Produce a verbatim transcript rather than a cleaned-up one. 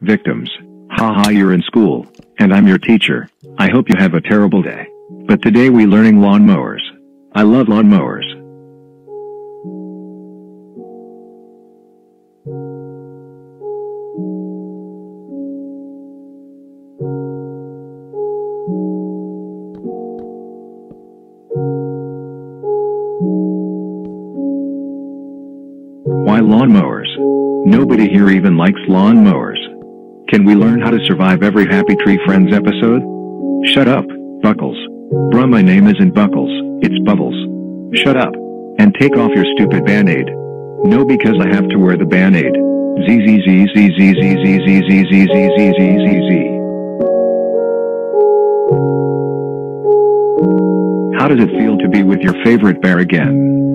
Victims. Haha, you're in school, and I'm your teacher. I hope you have a terrible day. But today we learning lawnmowers. I love lawnmowers. Why lawnmowers? Nobody here even likes lawnmowers. Can we learn how to survive every Happy Tree Friends episode? Shut up, Buckles. Bruh, my name isn't Buckles, it's Bubbles. Shut up. And take off your stupid Band-Aid. No, because I have to wear the Band-Aid. Z Z Z Z Z Z Z Z Z Z Z Z Z Z Z. How does it feel to be with your favorite bear again?